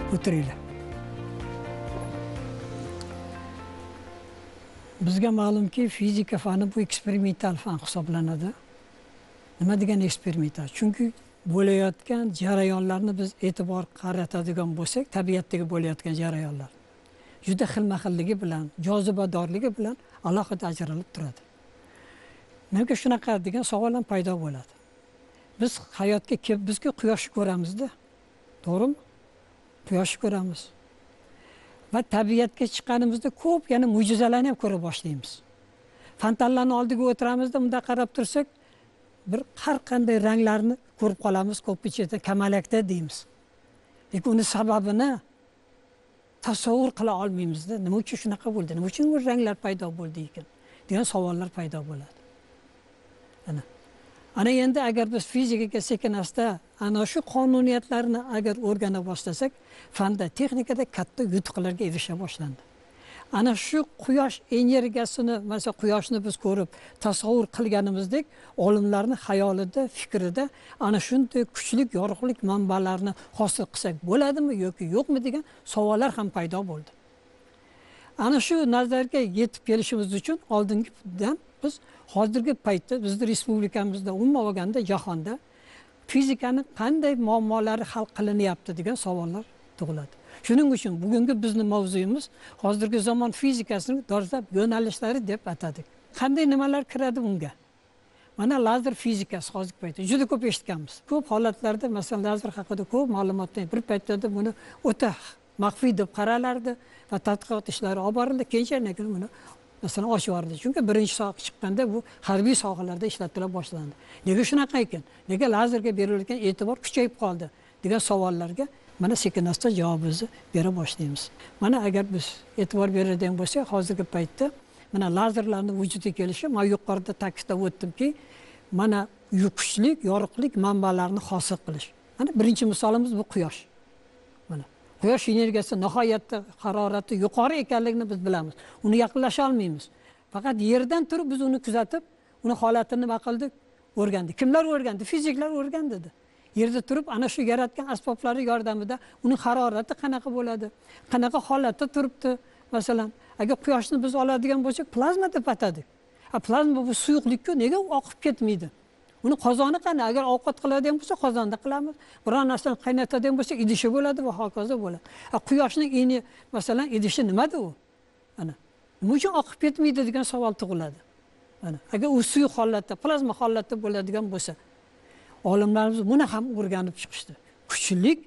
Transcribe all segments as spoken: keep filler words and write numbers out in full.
O'tiringlar. Bizga ma'lumki, fizika fani bu eksperimental fan hisoblanadi. Nima degan eksperimental? Chunki bo'layotgan jarayonlarni biz e'tibor qaratadigan bo'lsak, tabiatdagi bo'layotgan jarayonlar juda xilma-xilligi bilan, jozibadorligi bilan alohida ajralib turadi. Nega shunaqa degan savol ham paydo bo'ladi. Biz hayotga kelib, bizga quyoshni ko'ramizda, to'g'rimi? Quyoshni ko'ramiz. Va tabiatga chiqqanimizda ko'p yana mo'jizalarni ham ko'ra boshlaymiz. Fontanlarning oldiga o'tiramizda, bunda qarab tursak, bir har qanday ranglarni ko'rib qolamiz, ko'pincha kamalakda deymiz. Lekin uni sababini tasavvur qila olmaymizda. Nima uchun shunaqa bo'ldi? Nima uchun bu ranglar paydo bo'ldi ekan? degan savollar paydo bo'ladi. Ana. Ana endi agar biz fizikaga sekin-asta ana shu qonuniyatlarni agar o'rgana boshlasak, fanda, texnikada katta yutuqlarga erisha boshlandi. Ana shu quyosh energiyasini, masalan, quyoshni biz ko'rib tasavvur qilganimizdek, olimlarning xayolida, fikrida ana shunday kuchli yorug'lik manbalarini hosil qilsak bo'ladimi yoki yo'qmi degan savollar ham paydo bo'ldi. Ana shu nazarga yetib kelishimiz uchun oldingidan biz hozirgi paytda bizning respublikamizda, umuman olganda jahonda fizikaning qanday muammolari hal qilinyapti degan savollar tug'iladi. Shuning uchun bugungi bizning mavzuyimiz hozirgi zamon fizikasining dolzarb yo'nalishlari deb atadik. Qanday nimalar kiradi bunga? Mana lazer fizikasi hozirgi paytda juda ko'p eshitganmiz. Ko'p holatlarda masalan lazer haqida ko'p ma'lumotlar bir paytda buni o'ta maxfiy deb qaralardi va tadqiqot ishlari olib borildi. Keyinchalik buni masalan oshib yubordi. Chunki birinchi soha chiqqanda bu harbiy sohalarda ishlatila boshlandi. Nega shunaqa ekan? Nega lazerga berilgan e'tibor kuchayib qoldi degan savollarga mana sekin-asta javobimizni bera boshlaymiz. Mana agar biz e'tibor beradigan bo'lsak, hozirgi paytda mana lazerlarning vujudga kelishi, men yuqorida ta'kidlab o'tdimki, mana kuchli yorug'lik manbalarini hosil qilish. Mana birinchi misolimiz bu quyosh. Mana quyosh energiyasi nihoyatda harorati yuqori ekanligini biz bilamiz. Uni yaqinlasha olmaymiz. Faqat yerdan turib biz uni kuzatib, uni holatini nima qildik? O'rgandik. Kimlar o'rgandi? Fiziklar o'rgandi dedi. Yerda turib ana shu yaratgan asboblari yordamida uning harorati qanaqa bo'ladi? Qanaqa holatda turibdi? Masalan, agar quyoshni biz oladigan bo'lsak, plazma deb atadik. A plazma bu suyuqlik-ku, nega oqib ketmaydi? Uni qozoni qani? Agar ovqat qiladigan bo'lsa, qozonda qilamiz. Biror narsani qaynatadigan bo'lsak, idishi bo'ladi va hokazo bo'ladi. A quyoshning ini, masalan, idishi nimada u? Ana. Nima uchun oqib ketmaydi degan savol tug'iladi. Ana. Agar u suyuq holatda, plazma holatda bo'ladigan bo'lsa, olimlarimiz buni ham o'rganib chiqishdi. Kuchlik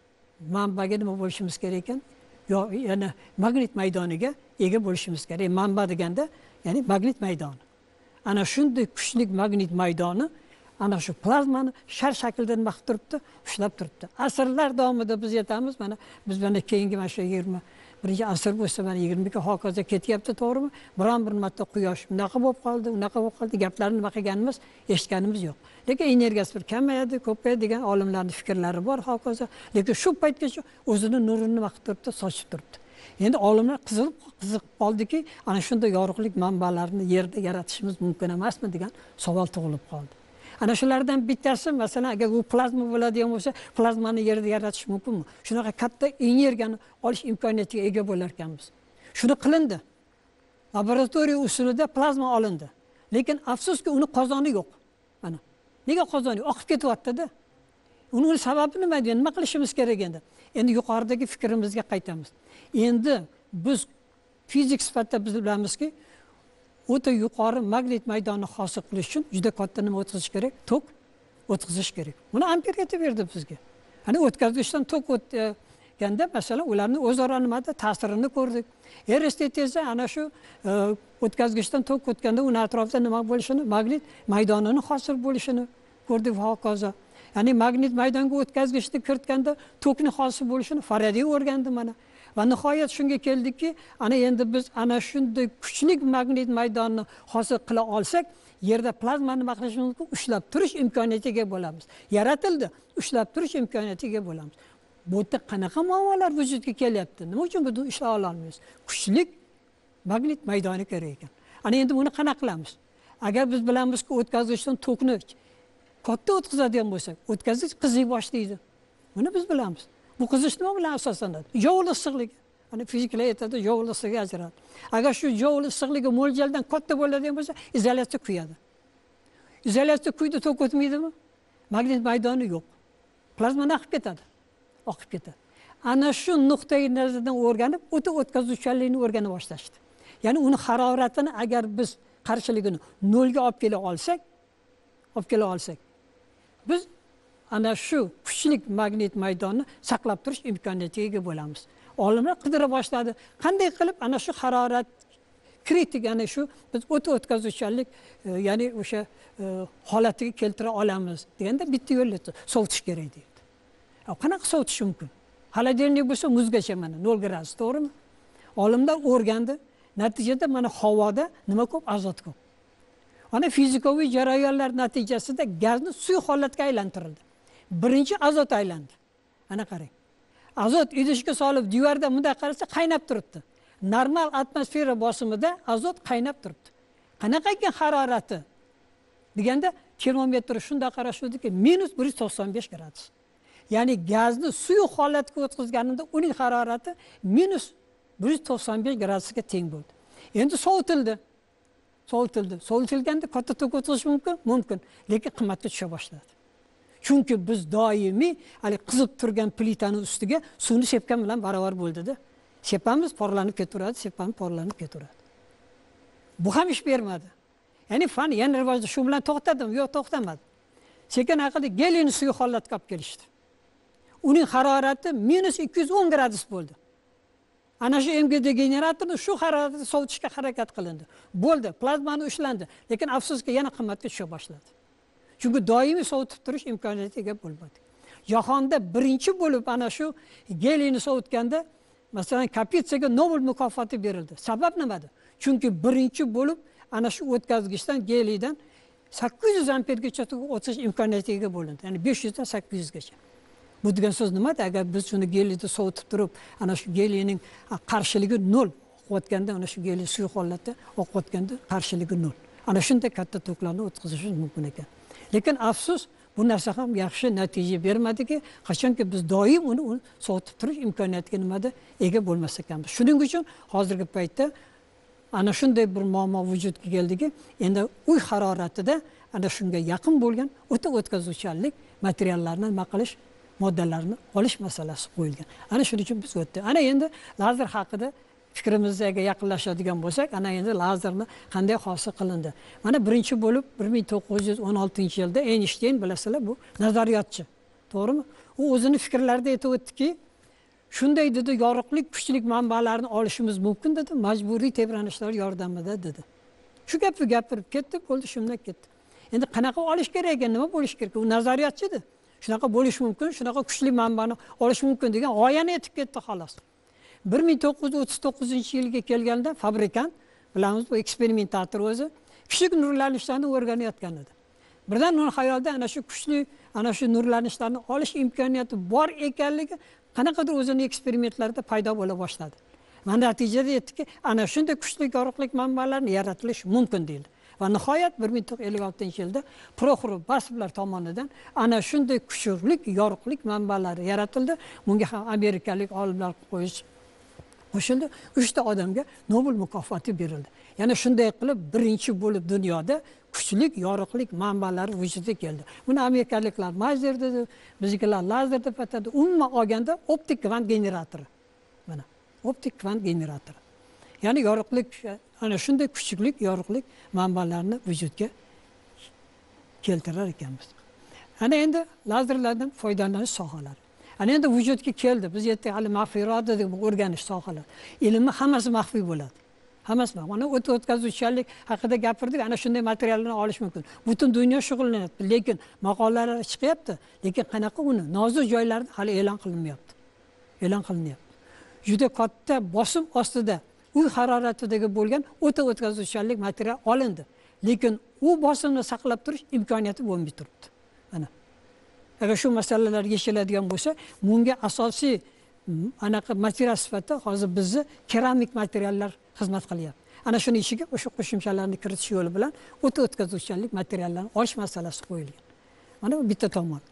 manbaga nima bo'lishimiz kerak ekan? Yo, yana magnit maydoniga ega bo'lishimiz kerak. Manba deganda, ya'ni magnit maydoni. Ana shunday kuchlik magnit maydoni ana shu plazmani shar shaklida nima qilib turibdi? Ushlab turibdi. Asrlar davomida biz yetamiz, mana biz mana keyingi mana shu yigirma birinchi asr bo'lsa, mana yigirma ikki hokazo ketyapti, to'g'rimi? Biron bir marta quyosh bunaqa bo'lib qoldi, unaqa bo'lib qoldi, gaplarni nima qilganimiz, eshitganimiz yo'q. Lekin energiyasi bir kamayadi, ko'payadi degan olimlarning fikrlari bor hokazo. Lekin shu paytgacha o'zining nurini nima qilib turibdi, sochib turibdi. Endi olimlar qiziqib qiziqib qoldiki, ana shunday yorug'lik manbalarini yerda yaratishimiz mumkin emasmi degan savol tug'ilib qoldi. Ana shulardan bittasi, masalan, agar u plazma bo'ladigan bo'lsa, plazmani yerda yaratish mumkinmi? Shunaqa katta energiyani olish imkoniyatiga ega bo'lar ekanmiz. Shuni qilindi. Laboratoriya usulida plazma olindi. Lekin afsuski uni qozoni yo'q. Mana. Nega qozoni oqib ketyapti-da? Uning sababi nima? Nima qilishimiz kerak endi? Endi yuqoridagi fikrimizga qaytamiz. Endi biz fizik sifatida biz bilamizki, o'ta yuqori magnit maydoni hosil qilish uchun juda katta nima o'tkazish kerak? Tok o'tkazish kerak. Buni Amper aytib berdi bizga. Ana o'tkazgichdan tok o'tganda, masalan, ularning o'zaro nimada ta'sirini ko'rdik. Ersteti esa ana shu o'tkazgichdan tok o'tganda uning atrofida nima bo'lishini, magnit maydonini hosil bo'lishini ko'rdik va hokazo. Ya'ni magnit maydonga o'tkazgichni kiritganda tokni hosil bo'lishini Faraday o'rgandi mana. Va nihoyat shunga keldikki, ana endi biz ana shunday kuchli magnit maydonni hosil qila olsak, yerda plazmani nima qilish mumkin? Ushlab turish imkoniyatiga bo'lamiz. Yaratildi, ushlab turish imkoniyatiga bo'lamiz. Bu yerda qanaqa muammolar vujudga kelyapti? Nima uchun buni ushlay olamiz? Kuchli magnit maydoni kerak ekan. Ana endi buni qanaqa qilamiz? Agar biz bilamizki, o'tkazgichdan tokni katta o'tkazadigan bo'lsak, o'tkazgich qiziy boshlaydi. Buni biz bilamiz. Bu qizish nima bilan asoslanadi? Joule issiqligi. Hani fiziklar aytadi, joule issiqligi ajraladi. Agar shu joule issiqligi mo'ljaldan katta bo'ladigan bo'lsa, izolyatsiya kuyadi. İzolyatsiya kuydi, tok o'tmaydimi? Magnit maydoni yo'q. Plazmani oqib ketadi. Oqib ketadi. Ana shu nuqtai nazardan o'rganib, o'ta o'tkazuvchanlikni o'rgana boshlashdi. Ya'ni uni haroratini agar biz qarshiligini nolga olib kela olsak, olib kela olsak, biz ana shu kuchli magnit maydonni saqlab turish imkoniyatiga ega bo'lamiz. Olimlar qidira boshladi. Qanday qilib ana shu harorat kritik, ya'ni shu biz o'ta o'tkazuvchanlik, ya'ni o'sha holatiga keltira olamiz deganda bitta yo'l sovutish kerak deydi. Qanaqa sovutish mumkin? Холодильник bo'lsa muzgacha mana nol gradus, to'g'rimi? Olimlar o'rgandi. Natijada mana havoda nima ko'p? Azot ko'p. Ana fizikaviy jarayonlar natijasida gazni suv holatga aylantirildi. Birinchi azot aylandi. Ana qarang. Azot idishga solib divarda bunday qarasa qaynab turibdi. Normal atmosfera bosimida azot qaynab turibdi. Qanaqa ekan harorati? Deganda termometr shunda qarashuvdiki minus bir yuz to'qson besh gradus. Ya'ni gazni suv holatga o'tkazganida uning harorati minus bir yuz to'qson besh gradusga teng bo'ldi. Endi sovutildi. Sovutildi. Sovutilganda katta tok o'tkazish mumkin, mumkin, lekin qimmatga tusha boshladi. Chunki biz doimiy hali qizib turgan plitani ustiga suvni sepgan bilan barobar bo'ldi-da. Sepamiz, porlanib ketaveradi, sepamiz, porlanib ketaveradi. Bu ham ish bermadi. Ya'ni fan yana rivojda shu bilan to'xtadimi? Yo'q, to'xtamadi. Sekin aqlli geliyni suv holatga olib kelishdi. Uning harorati minus ikki yuz o'n gradus bo'ldi. Ana shu M G D generatorni shu haroratda sovutishga harakat qilindi. Bo'ldi, plazmani ushlandi, lekin afsuski yana qimmatga tusha boshladi. Chunki doimiy sovutib turish imkoniyatiga bo'lmadi. Jahonda birinchi bo'lib ana shu geliyni sovutganda masalan Kapitsaga Nobel mukofoti berildi. Sabab nimada? Chunki birinchi bo'lib ana shu o'tkazgichdan geliydan sakkiz yuz ampergacha o'tish imkoniyatiga bo'lindi. Ya'ni besh yuz dan sakkiz yuz gacha. Bu degan so'z nimada? Agar biz shuni geliyda sovutib turib, ana shu geliyning qarshiligi nol o'tganda, ana shu geliy suv holatda o'tganda qarshiligi nol. Ana shunday katta toklarni o'tkazish mumkin ekan. Lekin afsus, bu narsa ham yaxshi natija bermadiki, qachonki biz doim uni sovutib turish imkoniyatiga nimada ega bo'lmas ekanmiz. Shuning uchun hozirgi paytda ana shunday bir muammo vujudga keldiki, endi uy haroratida ana shunga yaqin bo'lgan o'ta o'tkazuvchanlik materiallarni nima qilish, moddalarni olish masalasi qo'yilgan. Ana shuning uchun biz o'tdi. Ana endi lazer haqida fikrimizga yaqinlashadigan bo'lsak, ana endi lazerni qanday hosil qilindi? Mana birinchi bo'lib bir ming to'qqiz yuz o'n oltinchi yilda Einstein, bilasizlar, bu nazariyotchi, to'g'rimi? U o'zini fikrlarida aytib o'tdiki, shunday dedi, yorug'lik, kuchlik manbalarni olishimiz mumkin dedi, majburiy tebranishlar yordamida dedi. Shu gapni gapirib ketdi, bo'ldi, shundan ketdi. Endi qanaqa olish kerak ekan, nima bo'lish kerak? U nazariyotchi edi. Shunaqa bo'lish mumkin, shunaqa kuchli manbani olish mumkin degan g'oyani aytib ketdi xolos. bir ming to'qqiz yuz o'ttiz to'qqizinchi yilga kelganda fabrikant, bilamiz, bu eksperimentator o'zi kichik nurlanishlarni o'rganayotgan edi. Birdan uning xayolida ana shu kuchli, ana shu nurlanishlarni olish imkoniyati bor ekanligi qanaqadir o'zini eksperimentlarida paydo bo'la boshladi. Mana natijada aytdiki, ana shunday kuchli yorug'lik manbalarini yaratilish mumkin deyildi. Va nihoyat bir ming to'qqiz yuz ellik oltinchi yilda Proxorov Basovlar tomonidan ana shunday kuchli yorug'lik manbalari yaratildi. Bunga ham amerikalik olimlar qo'yish qo'shildi. uchta odamga Nobel mukofoti berildi. Yana shunday qilib birinchi bo'lib dunyoda kuchli yorug'lik manbalari vujudga keldi. Buni amerikaliklar mazer dedi, biznikilar lazer deb atadi. Umuman olganda optik kvant generatori. Mana optik kvant generatori. Ya'ni yorug'lik, ana shunday kuchli yorug'lik manbalarini vujudga keltirar ekanmiz. Ana endi lazerlardan foydalanish sohalari. Ana endi vujudga keldi. Biz aytdik, hali maxfiyroq deb o'rganish sohalari. Ilmni hammasi maxfiy bo'ladi. Hammasi bor. Mana o'ta o'tkazuvchanlik haqida gapirdik. Ana shunday materiallarni olish mumkin. Butun dunyo shug'ullanyapti, lekin maqolalar chiqyapti, lekin qanaqa uni nozik joylarida hali e'lon qilinmayapti. E'lon qilinyapti. Juda katta bosim ostida uy haroratidagi bo'lgan o'ta o'tkazuvchanlik material olindi. Lekin u bosimni saqlab turish imkoniyati bo'lmay turibdi. Mana agar shu masalalar yechiladigan bo'lsa, bunga asosiy anaqa material sifatida hozir bizni keramik materiallar xizmat qilyapti. Ana shuning ichiga o'sha qo'shimchalarni kiritish yo'li bilan o'ta o'tkazuvchanlik materiallarni olish masalasi qo'yilgan. Mana bu bitta tomon.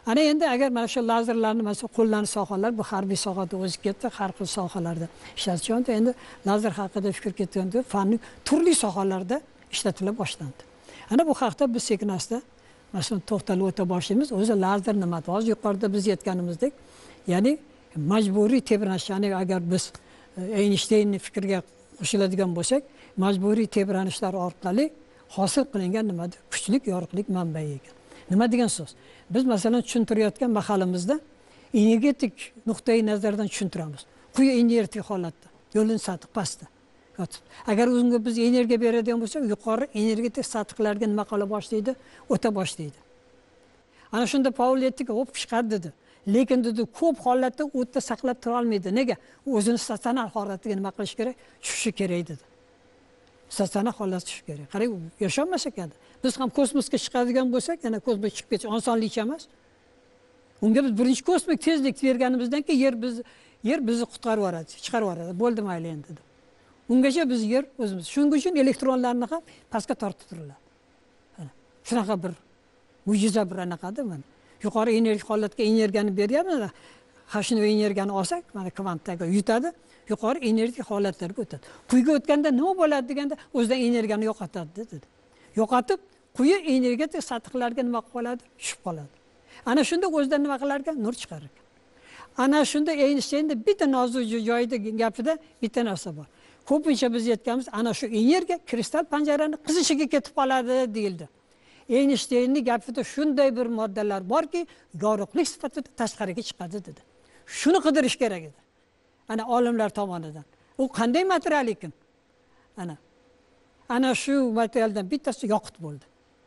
Ana endi agar mana shu lazerlarni masalan qo'llanish sohalar, bu harbiy sohada o'zi ketdi, har xil sohalarda ishlatish. Endi lazer haqida fikr ketganda fanning turli sohalarda ishlatila boshlandi. Ana bu haqda biz sekin-asta masalan to'xtalib o'ta boshlaymiz. O'zi lazer nima? Hozir yuqorida biz aytganimizdek, ya'ni majburiy tebranish, ya'ni agar biz Einsteinning fikriga qo'shiladigan bo'lsak, majburiy tebranishlar orqali hosil qilingan nimadir? Kuchli yorug'lik manbai ekan. Nima degan so'z? Biz masalan tushuntirayotgan mahalimizda energetik nuqtai nazardan tushuntiramiz. Quyi energetik holatda, yo'lning sathi pastda yotib. Agar unga biz energiya beradigan bo'lsak, yuqori energetik sathlarga nima qila boshlaydi? O'ta boshlaydi. Ana shunda Paul aytdiki, "Hop chiqadi" dedi. Lekin dedi, ko'p holatda o'tda saqlab tura olmaydi. Nega? U o'zini statsionar holatiga nima qilish kerak? Tushishi kerak dedi. Statsionar holatga tushishi kerak. Qarang, yasholmas ekan. Biz ham kosmosga chiqadigan bo'lsak, yana kosmosga chiqib ketish osonlikcha emas. Unga biz birinchi kosmik tezlik berganimizdan keyin yer biz yer bizni qutqarib yuboradi, chiqarib yuboradi. Bo'ldi mayli endi dedi. Ungacha biz yer o'zimiz. Shuning uchun elektronlarni ham pastga tortib turiladi. Mana shunaqa bir mo'jiza bir anaqadir mana. Yuqori energiya holatga energiyani beryapmiz. Hashni energiyani olsak, mana kvantdagi yutadi, yuqori energiya holatlarga o'tadi. Quyga o'tganda nima bo'ladi deganda, o'zidan energiyani yo'qotadi dedi. Yo'qotib, quyi energetik sathlarga nima qiladi? Tushib qoladi. Ana shunda o'zidan nima qilar ekan? Nur chiqarar ekan. Ana shunda Einsteinning bitta nozik joyida gapida bitta narsa bor. Ko'pincha biz aytganmiz, ana shu energiya kristal panjarani qizishiga ketib qoladi deyildi. Einsteinning gapida shunday bir moddalar borki, yorug'lik sifatida tashqariga chiqadi dedi. Shuni qidirish kerak edi. Ana olimlar tomonidan. U qanday material ekan? Ana ana shu materialdan bittasi yoqut bo'ldi.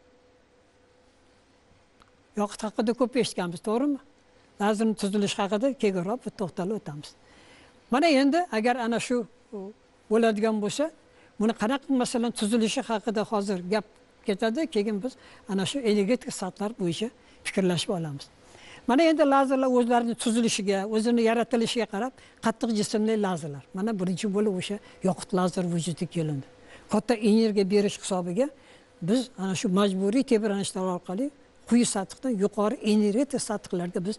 Yoqut haqida ko'p eshitganmiz, to'g'rimi? Lazerning tuzilishi haqida keyinroq to'xtalib o'tamiz. Mana endi agar ana shu bo'ladigan bo'lsa, buni qanaqa masalan tuzilishi haqida hozir gap ketadi, keyin biz ana shu energetik sathlar bo'yicha fikrlashib olamiz. Mana endi lazerlar o'zlarining tuzilishiga, o'zini yaratilishiga qarab qattiq jismli lazerlar. Mana birinchi bo'lib o'sha yoqut lazer vujudga kelindi. Katta energiya berish hisobiga biz ana shu majburiy tebranishlar orqali quyi sathdan yuqori energetik sathlarga biz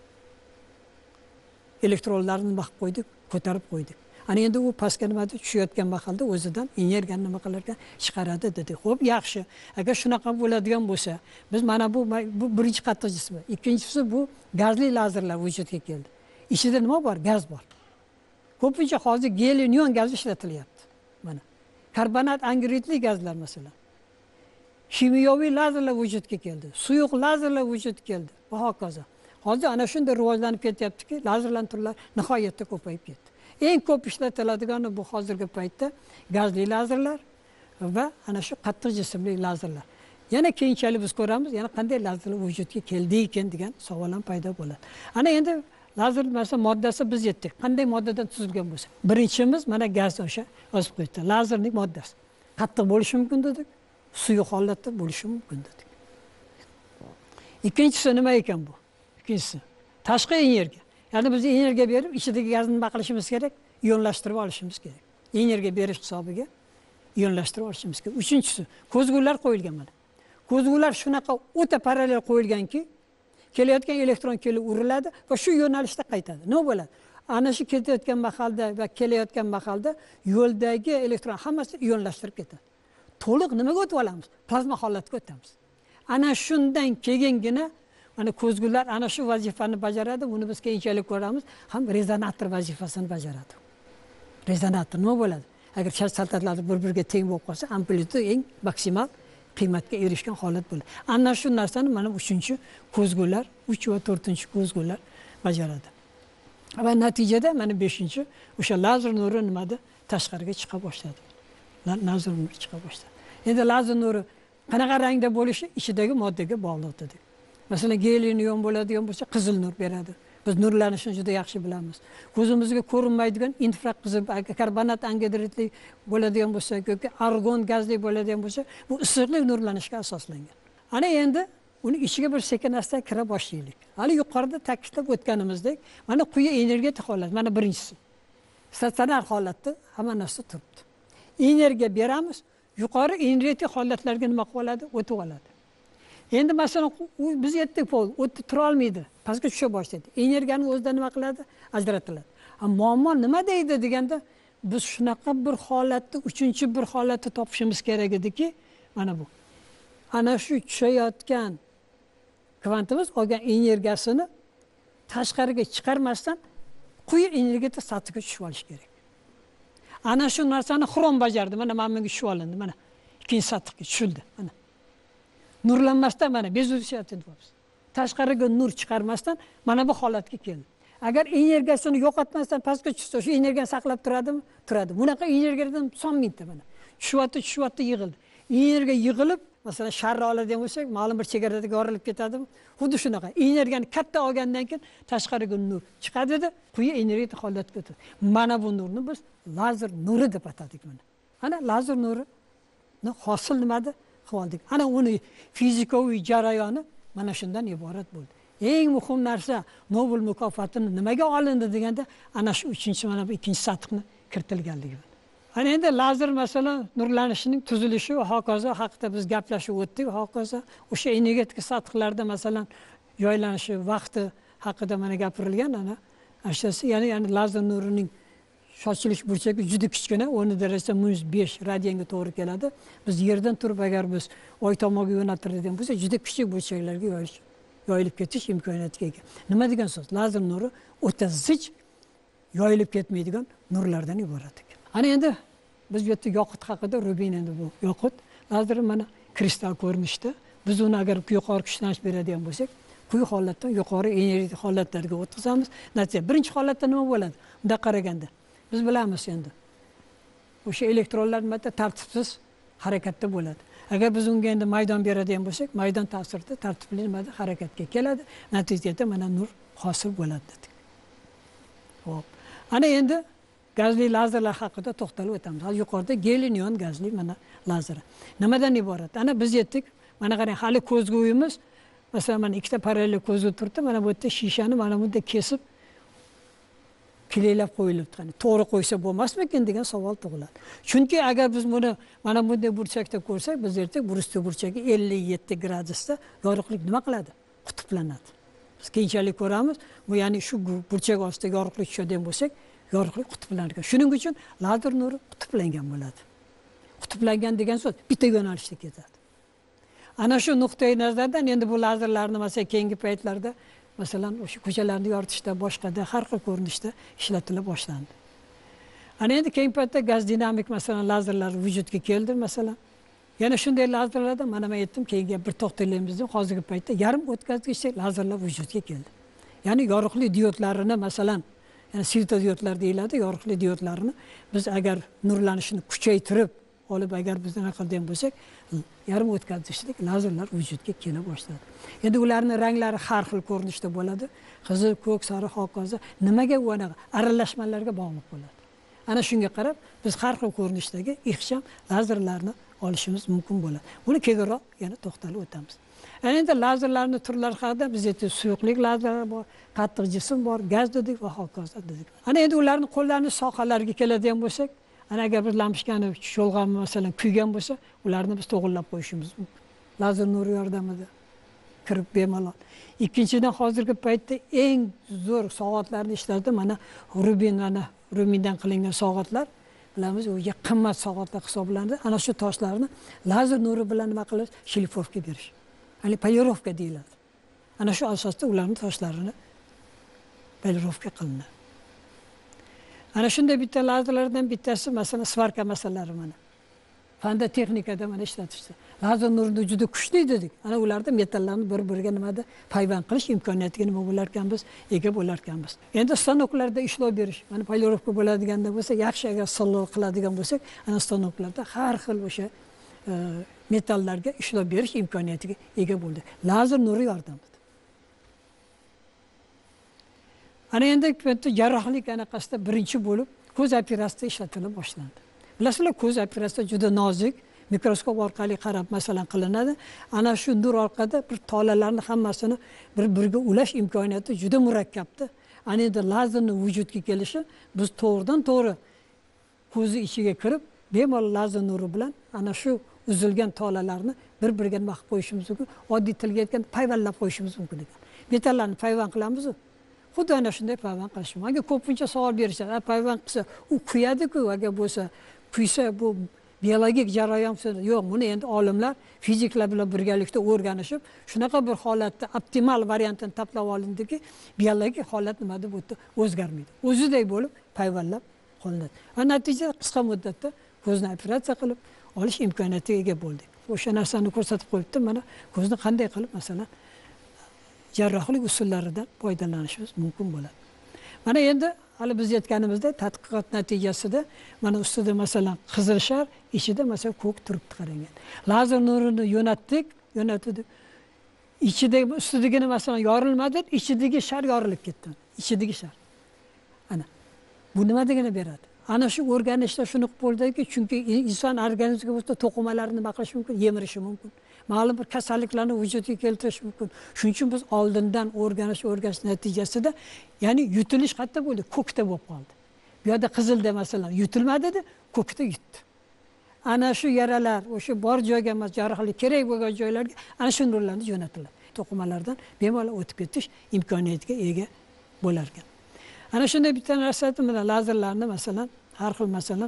elektronlarni nima qilib qo'ydik, ko'tarib qo'ydik. Ana endi u pastga nimada tushayotgan mahalda o'zidan energiyani nima qilarkan chiqaradi dedi. Xo'p, yaxshi. Agar shunaqa bo'ladigan bo'lsa, biz mana bu bu birinchi qattiq jismi. Ikkinchisi bu gazli lazerlar vujudga keldi. Ichida nima bor? Gaz bor. Ko'pincha hozir gelium gaz ishlatilyapti. Mana karbonat angidridli gazlar masalan. Kimyoviy lazerlar vujudga keldi. Suyuq lazerlar vujudga keldi va hokazo. Hozir ana shunday rivojlanib ketyaptiki, lazerlar turlari nihoyatda ko'payib ketdi. Eng ko'p ishlatiladigani bu hozirgi paytda gazli lazerlar va ana shu qattiq jismli lazerlar. Yana keyinchalik biz ko'ramiz, yana qanday lazerlar vujudga keldi ekan degan savol ham paydo bo'ladi. Ana endi lazer masalan moddasi biz aytdik. Qanday moddadan tuzilgan bo'lsa? Birinchimiz mana gaz o'sha yozib qo'ydi. Lazerning moddasi. Qattiq bo'lishi mumkin dedik, suyuq holatda bo'lishi mumkin dedik. Ikkinchisi nima ekan bu? Ikkinchisi tashqi energiya. Ya'ni biz energiya berib, ichidagi gazni nima qilishimiz kerak? Ionlashtirib olishimiz kerak. Energiya berish hisobiga ionlashtirib olishimiz kerak. Uchinchisi, ko'zgular qo'yilgan mana. Ko'zgular shunaqa o'ta parallel qo'yilganki, kelayotgan elektron kelib uriladi va shu yo'nalishda qaytadi. Nima bo'ladi? Ana shu ketayotgan mahalda va kelayotgan mahalda yo'ldagi elektron hammasi ionlashtirib ketadi. To'liq nimaga o'tib olamiz? Plazma holatga o'tamiz. Ana shundan keyingina mana ko'zgular ana shu vazifani bajaradi. Buni biz keyinchalik ko'ramiz, ham rezonator vazifasini bajaradi. Rezonator nima bo'ladi? Agar charch saltatlarni bir-biriga teng bo'lib qolsa, amplituda eng maksimal qiymatga erishgan holat bo'ladi. Ana shu narsani mana uchinchi ko'zgular, uch va to'rtinchi ko'zgular bajaradi. Va natijada mana beshinchi o'sha lazer nuri nimada tashqariga chiqa boshladi. Lazer nuri chiqa boshladi. Endi lazer nuri qanaqa rangda bo'lishi ichidagi moddaga bog'liq dedik. Masalan, gelium bo'ladigan bo'lsa, qizil nur beradi. Biz nurlanishni juda yaxshi bilamiz. Ko'zimizga ko'rinmaydigan infraqizil, karbonat angidridli bo'ladigan bo'lsa, yoki argon gazli bo'ladigan bo'lsa, bu issiqlik nurlanishga asoslangan. Ana endi uni ichiga bir sekin-asta kira boshlaylik. Hali yuqorida ta'kidlab o'tganimizdek, mana quyi energetik holat, mana birinchisi. Statsionar holatda hamma narsa turibdi. Energiya beramiz, yuqori energetik holatlarga nima qiladi? O'tib oladi. Endi masalan biz aytdik, o'tda tura olmaydi, pastga tusha boshlaydi. Energiyani o'zidan nima qiladi? Ajratiladi. Muammo nima deydi deganda, biz shunaqa bir holatni, uchinchi bir holatni topishimiz kerak ediki, mana bu. Ana shu tushayotgan kvantimiz olgan energiyasini tashqariga chiqarmasdan quyi energiya sathiga tushib olish kerak. Ana shu narsani xrom bajardi. Mana men menga tushib olindi. Mana ikkinchi sathiga tushildi. Mana nurlanmasdan mana bezurishyapti deyapmiz. Tashqariga nur chiqarmasdan mana bu holatga keldi. Agar energiyasini yo'qotmasdan pastga tushsa, shu energiyani saqlab turadimi? Turadi. Bunaqa energiyadan son mingta mana. Tushyapti, tushyapti, yig'ildi. Energiya yig'ilib, masalan, sharra oladigan bo'lsak, ma'lum bir chegarada yorilib ketadimi? Xuddi shunaqa. Energiyani katta olgandan keyin tashqariga nur chiqadi-da, quyi energiya holatga o'tadi. Mana bu nurni biz lazer nuri deb atadik mana. Ana lazer nuri hosil nimada? Qildik. Ana uni fizikaviy jarayoni mana shundan iborat bo'ldi. Eng muhim narsa Nobel mukofotini nimaga olindi deganda, ana shu uchinchi mana bu ikkinchi sathni kiritilganligi. Ana endi lazer masalan nurlanishning tuzilishi va hokazo haqida biz gaplashib o'tdik. Hokazo o'sha energetik sathlarda masalan joylanishi vaqti haqida mana gapirilgan. Ana ashasi, ya'ni ya'ni lazer nurining sochilish burchagi juda kichkina, o'n darajada minus besh radianga to'g'ri keladi. Biz yerdan turib agar biz oy tomonga yo'naltiradigan bo'lsak, juda kichik burchaklarga yoyilish yoyilib ketish imkoniyatiga ega. Nima degan so'z? Lazer nuri o'ta zich yoyilib ketmaydigan nurlardan iborat ekan. Ana endi biz bu yerda yoqut haqida, rubin endi bu yoqut lazer mana kristal ko'rinishda. Biz uni agar yuqori kuchlanish beradigan bo'lsak, quyi holatdan yuqori energiya holatlarga o'tkazamiz. Natija birinchi holatda nima bo'ladi? Unda qaraganda biz bilamiz endi. O'sha elektronlar nimada tartibsiz harakatda bo'ladi. Agar biz unga endi maydon beradigan bo'lsak, maydon ta'sirida tartibli nimada harakatga keladi. Natijada mana nur hosil bo'ladi dedik. Xo'p. Ana endi gazli lazerlar haqida to'xtalib o'tamiz. Hozir yuqorida geliy-neon gazli mana lazer. Nimadan iborat? Ana biz aytdik, mana qarang, hali ko'zguyimiz, masalan, mana ikkita parallel ko'zgu turibdi. Mana bu yerda shishani mana bunda kesib kileylab qo'yilibdi. Qani to'g'ri qo'ysa bo'lmasmikin degan savol tug'iladi. Chunki agar biz buni mana bunday burchakda ko'rsak, biz aytdik, burchak burchagi ellik yetti gradusda yorug'lik nima qiladi? Qutblanadi. Biz keyinchalik ko'ramiz, bu ya'ni shu burchak ostida yorug'lik tushadigan bo'lsak, yorug'lik qutblanar. Shuning uchun lazer nuri qutblangan bo'ladi. Qutblangan degan so'z bitta yo'nalishda ketadi. Ana shu nuqtai nazardan endi bu lazerlarni masalan keyingi paytlarda masalan o'sha ko'chalarni yoritishda, boshqada har xil ko'rinishda ishlatila boshlandi. Ana endi keyingi paytda gaz dinamik masalan lazerlar vujudga keldi masalan. Yana shunday lazerlarda mana men aytdim, keyingi bir to'xtalaymiz, hozirgi paytda yarim o'tkazgich lazerlar vujudga keldi. Ya'ni yorug'lik diodlarini masalan, ya'ni svetodiodlar deyiladi, yorug'lik diodlarini biz agar nurlanishini kuchaytirib olib agar biz nima qilgan bo'lsak, yarim o'tkazgichlik lazerlar vujudga kela boshladi. Endi ularning ranglari har xil ko'rinishda bo'ladi. Qizil, ko'k, sariq, hokazo nimaga unaqa aralashmalarga bog'liq bo'ladi. Ana shunga qarab biz har xil ko'rinishdagi ixcham lazerlarni olishimiz mumkin bo'ladi. Buni keyinroq yana to'xtalib o'tamiz. Ana endi lazerlarning turlari haqida biz aytdik, suyuqlik lazeri bor, qattiq jism bor, gaz dedik va hokazo dedik. Ana endi ularning qo'llanish sohalariga keladigan bo'lsak, ana agar bir lampochkani sho'lg'am masalan kuygan bo'lsa, ularni biz to'g'irlab qo'yishimiz mumkin. Lazer nuri yordamida kirib bemalol. Ikkinchidan hozirgi paytda eng zo'r soatlarni ishlatdi mana rubin, mana rubindan qilingan soatlar. Bilamiz, u qimmat soatlar hisoblanadi. Ana shu toshlarni lazer nuri bilan nima qilish? Shlifovka berish. Ya'ni polirovka deyiladi. Ana shu asosda ularning toshlarini polirovka qilinadi. Ana shunday bitta lazerlardan bittasi masalan svarka masalalari mana. Fanda texnikada mana ishlatishdi. Lazer nuri juda kuchli dedik. Ana ularda metallarni bir-biriga nimada payvand qilish imkoniyatiga nima bo'lar ekanmiz, ega bo'lar ekanmiz. Endi stanoklarda ishlov berish, mana polirovka bo'ladiganda bo'lsa, yaxshi agar silliq qiladigan bo'lsak, ana stanoklarda har xil o'sha metallarga ishlov berish imkoniyatiga ega bo'ldi. Lazer nuri yordamida. Ana endi jarrohlik anaqasida birinchi bo'lib ko'z operatsiyasida ishlatila boshlandi. Bilasizlar, ko'z operatsiyasi juda nozik, mikroskop orqali qarab masalan qilinadi. Ana shu nur orqali bir tolalarni hammasini bir-biriga ulash imkoniyati juda murakkabdi. Ana endi lazerning vujudga kelishi biz to'g'ridan to'g'ri ko'zi ichiga kirib, bemalol lazer nuri bilan ana shu uzilgan tolalarni bir-biriga nima qilib qo'yishimiz mumkin. Oddiy tilga aytganda payvandlab qo'yishimiz mumkin ekan. Metallarni payvand qilamiz. Xuddi ana shunday payvand qilish. Menga ko'pincha savol berishadi. Payvand qilsa, u kuyadi-ku, agar bo'lsa, kuysa bu biologik jarayon yo'q. Buni endi olimlar fiziklar bilan birgalikda o'rganishib, shunaqa bir holatda optimal variantini toplab olindiki, biologik holat nima deb o'tdi, o'zgarmaydi. O'ziday bo'lib payvandlab qolinadi. Va natijada qisqa muddatda ko'zni operatsiya qilib olish imkoniyatiga ega bo'ldik. O'sha narsani ko'rsatib qo'yibdi. Mana ko'zni qanday qilib masalan jarrohlik usullaridan foydalanishimiz mumkin bo'ladi. Mana endi hali biz aytganimizdek tadqiqot natijasida mana ustida masalan qizil shar, ichida masalan ko'k turibdi qarangan. Lazer nurini yo'natdik, yo'natdik. Ichidagi ustidagini masalan yorilmadi, ichidagi shar yorilib ketdi. Ichidagi shar. Ana bu nima degani beradi? Ana shu o'rganishda shuni qilib bo'ldiki, chunki inson organizmiga bo'lsa to'qimalarni nima qilish mumkin, yemirishi mumkin. Ma'lum bir kasalliklarni vujudga keltirish mumkin. Shuning uchun biz oldindan o'rganish, o'rganish natijasida, ya'ni yutilish qayerda bo'ldi? Ko'kda bo'lib qoldi. Bu yerda qizilda masalan yutilmadi-da, ko'kda yutdi. Ana shu yaralar, o'sha bor joyga emas, jarrohlik kerak bo'lgan joylarga ana shu nurlarni jo'natiladi. To'qimalardan bemalol o'tib ketish imkoniyatiga ega bo'lar ekan. Ana shunday bitta narsani mana lazerlarni masalan har xil masalan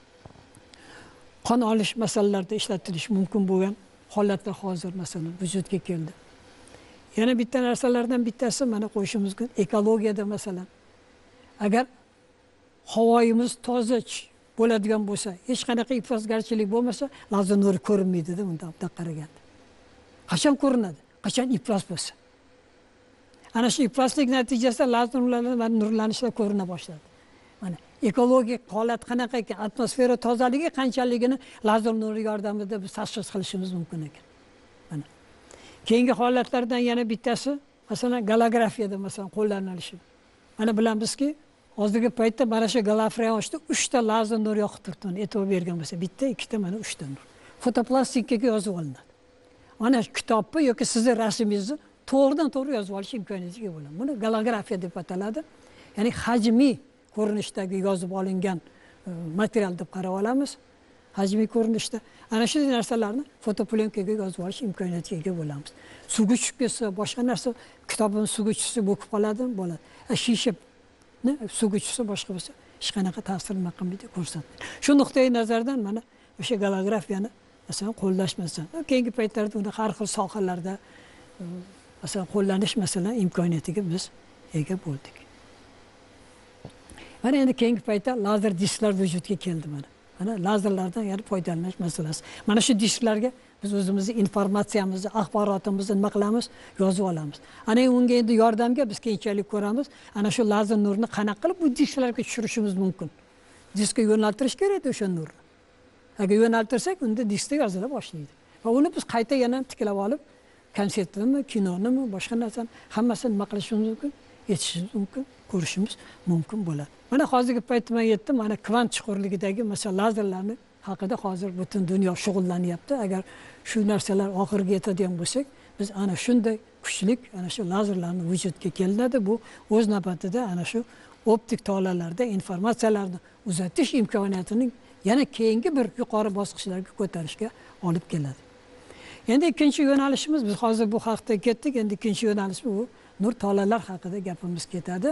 qon olish masalalarida ishlatilishi mumkin bo'lgan holatlar hozir masalan vujudga keldi. Yana bitta narsalardan bittasi mana qo'yishimiz mumkin ekologiyada masalan agar havoyimiz toza bo'ladigan bo'lsa, hech qanaqa iflosgarchilik bo'lmasa, lazer nuri ko'rinmaydi-da bundan qaraganda. Qachon ko'rinadi? Qachon iflos bo'lsa. Ana shu ifloslik natijasida lazer nurlardan nurlanishlar ko'rina boshladi. Mana ekologik holat qanaqa ekan, atmosfera tozaligi qanchaligini lazer nuri yordamida biz tashxis qilishimiz mumkin ekan. Mana. Keyingi holatlardan yana bittasi, masalan, golografiyada masalan qo'llanilishi. Mana bilamizki, hozirgi paytda mana shu golografiyada uchta lazer nur yoqib turibdi. E'tibor bergan bo'lsa, bitta, ikkita, mana uchta nur. Fotoplastikkaga yozib olinadi. Mana kitobni yoki sizning rasmingizni to'g'ridan to'g'ri yozib olish imkoniyatiga bo'ladi. Buni golografiya deb ataladi. Ya'ni hajmiy ko'rinishdagi yozib olingan material deb qarab olamiz. Hajmiy ko'rinishda ana shu narsalarni fotoplyonkaga yozib olish imkoniyatiga ega bo'lamiz. Suvga tushib ketsa, boshqa narsa kitobning suvga tushsa bo'lib qoladi, bo'ladi. Shishani suvga tushsa boshqa bo'lsa, hech qanaqa ta'sir nima qilmaydi, ko'rsatmaydi. Shu nuqtai nazardan mana o'sha golografiyani masalan qo'llash masalan keyingi paytlarda uni har xil sohalarda masalan qo'llanish masalan imkoniyatiga biz ega bo'ldik. Mana endi keyingi paytda lazer disklar vujudga keldi mana. Mana lazerlardan yana foydalanish masalasi. Mana shu disklarga biz o'zimizning informatsiyamizni, axborotimizni nima qilamiz, yozib olamiz. Ana unga endi yordamga biz keyinchalik ko'ramiz. Ana shu lazer nurini qanaqa qilib bu disklarga tushirishimiz mumkin. Diskga yo'naltirish kerak o'sha nurni. Agar yo'naltirsak, unda diskda yozila boshlaydi. Va uni biz qayta yana tiklab olib, konsertnimi, kinonimi, boshqa narsani hammasini nima qilishimiz mumkin, yetishimiz mumkin, ko'rishimiz mumkin bo'ladi. Mana hozirgi paytda men yetdim, mana kvant chuqurligidagi masalan lazerlarni haqida hozir butun dunyo shug'ullanyapti. Agar shu narsalar oxiriga yetadigan bo'lsak, biz ana shunday kuchlik, ana shu lazerlarni vujudga keladi. Bu o'z navbatida ana shu optik tolalarda informatsiyalarni uzatish imkoniyatining yana keyingi bir yuqori bosqichlarga ko'tarishga olib keladi. Endi ikkinchi yo'nalishimiz, biz hozir bu haqda ketdik, endi ikkinchi yo'nalish bu nur tolalar haqida gapimiz ketadi.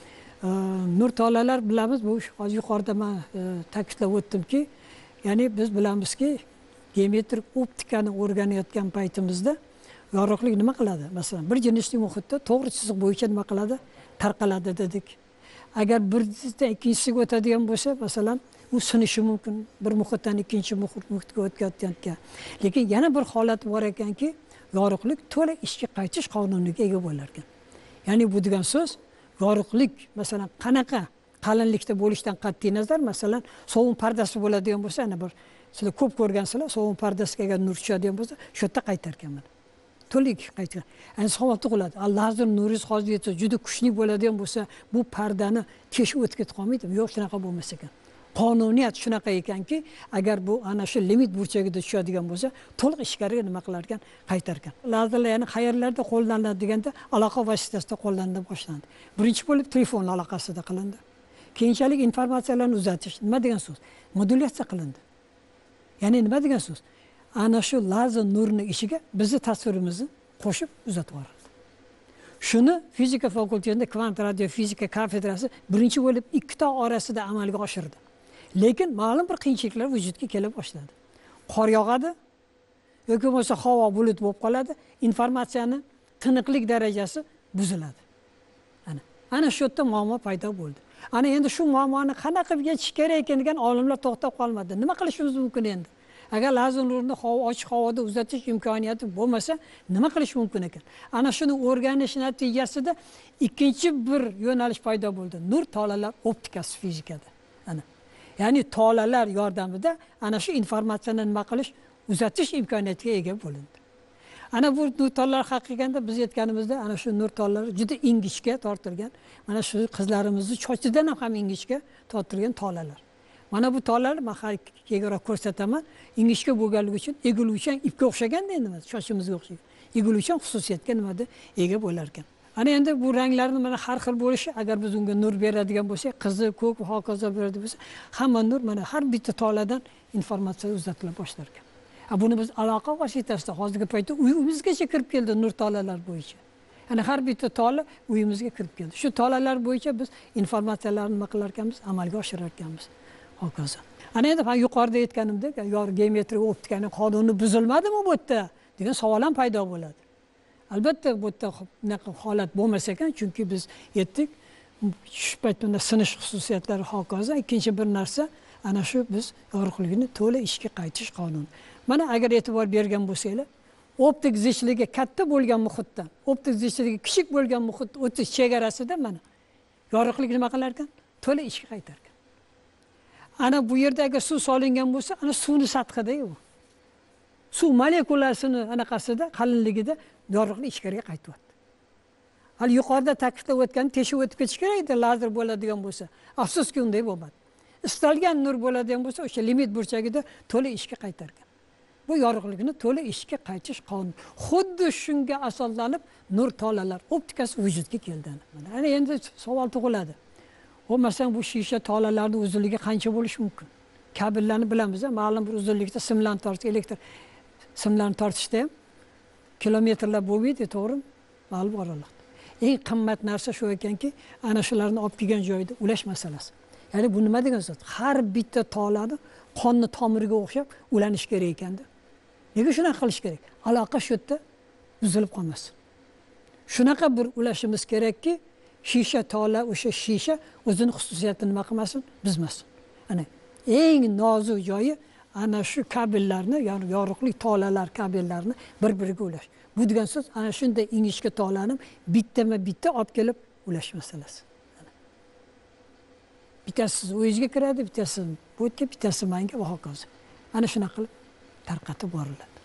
Nur tolalar bilamiz, bu hozir yuqorida men ta'kidlab o'tdimki, ya'ni biz bilamizki, geometrik optikani o'rganayotgan paytimizda yorug'lik nima qiladi? Masalan, bir jinsiy muhitda to'g'ri chiziq bo'yicha nima qiladi? Tarqaladi dedik. Agar birdan ikkinchisiga o'tadigan bo'lsa, masalan, u sinishi mumkin. Bir muhitdan ikkinchi muhitga o'tayotgan. Lekin yana bir holat bor ekanki, yorug'lik to'la ishga qaytish qonuniga ega bo'lar ekan. Ya'ni bu degan so'z, yorug'lik masalan qanaqa qalinlikda bo'lishidan qat'iy nazar, masalan, sovun pardasi bo'ladigan bo'lsa, ana bir sizlar ko'p ko'rgansizlar, sovun pardasiga agar nur tushadigan bo'lsa, shu yerda qaytar ekan mana. To'liq qaytgan. Endi savol tug'iladi. Lazer nuringiz hozir yetsa juda kuchli bo'ladigan bo'lsa, bu pardani teshib o'tib ketib qolmaydimi? Yo'q, shunaqa bo'lmas ekan. Qonuniyat shunaqa ekanki, agar bu ana shu limit burchagida tushadigan bo'lsa, to'liq ichkariga nima qilar ekan, qaytar ekan. Lazerlar yana qayerlarda qo'llaniladi deganda, aloqa vositasida qo'llanila boshlandi. Birinchi bo'lib telefon aloqasida qilindi. Keyinchalik informatsiyalarni uzatish, nima degan so'z? Modulyatsiya qilindi. Ya'ni nima degan so'z? Ana shu lazer nurni ichiga bizni tasvirimizni qo'shib uzatib yuboradi. Shuni fizika fakultetida kvant radiofizika kafedrasi birinchi bo'lib ikkita orasida amalga oshirdi. Lekin ma'lum bir qiyinchiliklar vujudga kela boshladi. Qor yog'adi yoki bo'lmasa havo bulut bo'lib qoladi, informatsiyani tiniqlik darajasi buziladi. Ana, ana shu yerda muammo paydo bo'ldi. Ana endi shu muammoni qanaqa qilib yechish kerak ekan degan olimlar to'xtab qolmadi. Nima qilishimiz mumkin endi? Agar lazer nurni havo ochiq havoda uzatish imkoniyati bo'lmasa, nima qilish mumkin ekan? Ana shuni o'rganish natijasida ikkinchi bir yo'nalish paydo bo'ldi. Nur tolalar optikasi fizikada. Ana. Ya'ni tolalar yordamida ana shu informatsiyani nima qilish, uzatish imkoniyatiga ega bo'lindi. Ana bu nur tolalar haqiqatda biz aytganimizda ana shu nur tolalari juda ingichka tortilgan. Mana shu qizlarimizni chochidan ham ingichka tortilgan tolalar. Mana bu tolalar men har keyinroq ko'rsataman. Ingichka bo'lganligi uchun egiluvchan ipga o'xshaganda endi sochimizga o'xshagan. Egiluvchan xususiyatga nimada ega bo'lar ekan. Ana endi bu ranglarni mana har xil bo'lishi, agar biz unga nur beradigan bo'lsak, qizil, ko'k va hokazo beradi bo'lsa, hamma nur mana har bitta toladan informatsiya uzatila boshlar ekan. Buni biz aloqa vositasida hozirgi paytda uyimizgacha kirib keldi nur tolalar bo'yicha. Ya'ni har bitta tola uyimizga kirib keldi. Shu tolalar bo'yicha biz informatsiyalarni nima qilar ekanmiz, amalga oshirar ekanmiz. Hokazo. Ana endi men yuqorida aytganimdek, yor geometrik optikaning qonuni buzilmadimi bu yerda degan savol ham paydo bo'ladi. Albatta bu yerda bunaqa holat bo'lmas ekan, chunki biz aytdik, shu paytda sinish xususiyatlari hokazo. Ikkinchi bir narsa ana shu biz yorug'ligini to'la ishga qaytish qonuni. Mana agar e'tibor bergan bo'lsanglar, optik zichligi katta bo'lgan muhitdan, optik zichligi kichik bo'lgan muhit o'tish chegarasida mana yorug'lik nima qilar ekan? To'la ishga qaytar ekan. Ana bu yerda agar suv solingan bo'lsa, ana suvning sathida u. Suv molekulasini anaqasida, qalinligida yorug'lik ichkariga qaytyapti. Hali yuqorida ta'kidlab o'tgan teshib o'tib ketish kerak edi lazer bo'ladigan bo'lsa. Afsuski unday bo'lmadi. Istalgan nur bo'ladigan bo'lsa, o'sha limit burchagida to'la ishga qaytargan. Bu yorug'likni to'la ishga qaytish qonuni. Xuddi shunga asoslanib nur tolalar optikasi vujudga keldi. Mana endi savol tug'iladi. O masalan bu shisha tolalarning uzunligi qancha bo'lishi mumkin? Kabellarni bilamiz, ma'lum bir uzunlikda simlarni tortish, elektr simlarni tortishda ham kilometrlar bo'lmaydi, to'g'rimi? Ma'lum oralarda. Eng qimmat narsa shu ekanki, ana shularni olib kelgan joyda ulash masalasi. Ya'ni bu nima degan so'z? Har bitta tolani qonni tomiriga o'xshab ulanish kerak ekanda. Nega shunaqa qilish kerak? Aloqa shu yerda buzilib qolmasin. Shunaqa bir ulashimiz kerakki, shisha tola, o'sha shisha o'zini xususiyatini nima qilmasin, buzmasin. Ana eng nozik joyi ana shu kabellarni, ya'ni yorug'lik tolalar kabellarni bir-biriga ulash. Bu degan so'z ana shunday ingichka tolani bittama-bitta olib kelib ulash masalasi. Bittasi o'yizga kiradi, bittasi bu yerga, bittasi menga va hokazo. Ana shunaqa qilib tarqatib boriladi.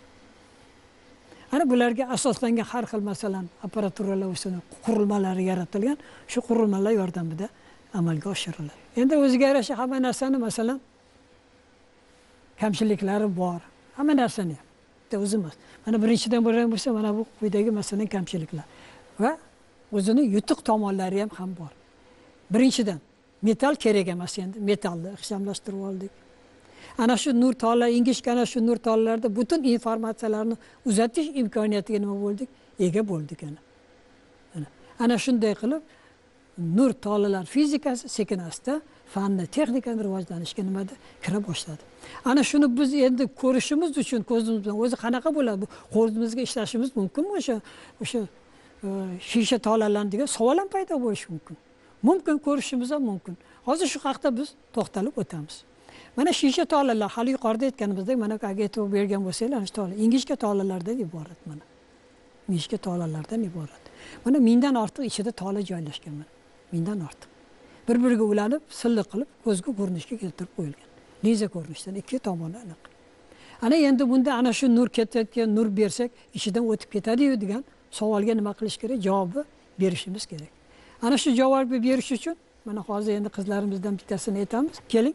Ana bularga asoslangan har xil masalan apparaturalar o'sini qurilmalari yaratilgan, shu qurilmalar yordamida amalga oshiriladi. Endi o'ziga yarasha hamma narsani masalan kamchiliklari bor. Hamma narsani ham o'zimiz. Mana birinchidan bo'lgan bo'lsa, mana bu quyidagi masalan kamchiliklar va o'zining yutuq tomonlari ham ham bor. Birinchidan metal kerak emas endi, metalni ixchamlashtirib oldik. Ana shu nur tola, ingichka ana shu nur tolalarda butun informatsiyalarni uzatish imkoniyatiga nima bo'ldik? Ega bo'ldik ana. Ana, ana shunday qilib nur tolalar fizikasi sekin-asta fanni, texnikani rivojlanishga nimada kira boshladi. Ana shuni biz endi ko'rishimiz uchun ko'zimiz bilan o'zi qanaqa bo'ladi? Qo'limizga ishlashimiz mumkinmi o'sha o'sha shisha tolalarni degan savol ham paydo bo'lishi mumkin. Mumkin, ko'rishimiz ham mumkin. Hozir shu haqda biz to'xtalib o'tamiz. Mana shisha tolalar hali yuqorida aytganimizdek, mana e'tibor bergan bo'lsanglar, tola ingichka tolalardan iborat mana. Ingichka tolalardan iborat. Mana mingdan ortiq ichida tola joylashgan mana. Mingdan ortiq. Bir-biriga ulanib, silliq qilib ko'zga ko'rinishga keltirib qo'yilgan. Liza ko'rinishdan ikki tomoni aniq. Ana endi bunda ana shu nur ketayotgan nur bersak, ichidan o'tib ketadi-yu degan savolga nima qilish kerak? Javobni berishimiz kerak. Ana shu javobni berish uchun mana hozir endi qizlarimizdan bittasini aytamiz. Keling.